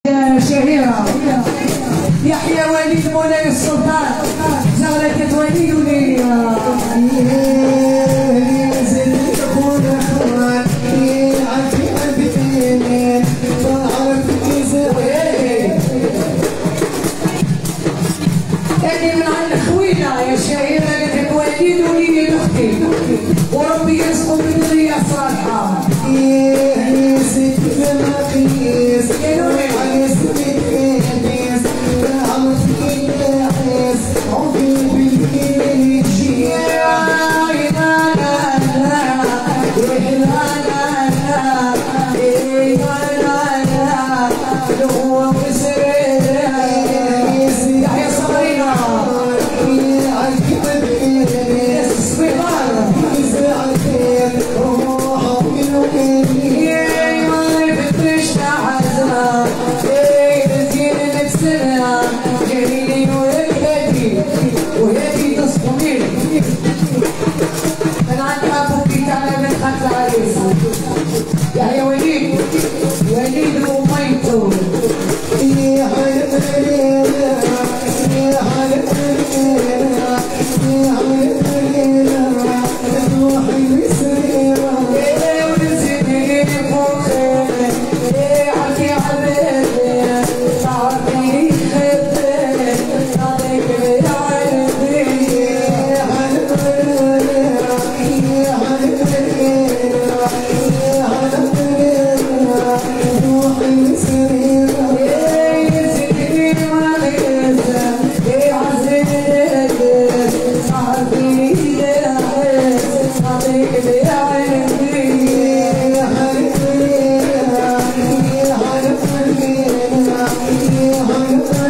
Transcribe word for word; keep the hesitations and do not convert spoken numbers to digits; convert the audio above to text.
يا شهيرة يحيى وليد مولاي السلطان زغلة وليد وليا أنا من عند خوينا يا شهيرة قالت وليد وليد أختي وربي يرزقه بالذرية الصالحة. يا وليد وليد وميتو يا حليلة يا حليلة يا حليلة روحي مسيرة يا ونسيني فوقك يا عمي عبيدي تعرفي خدك عليك يا عيني يا حليلة يا حليلة I'm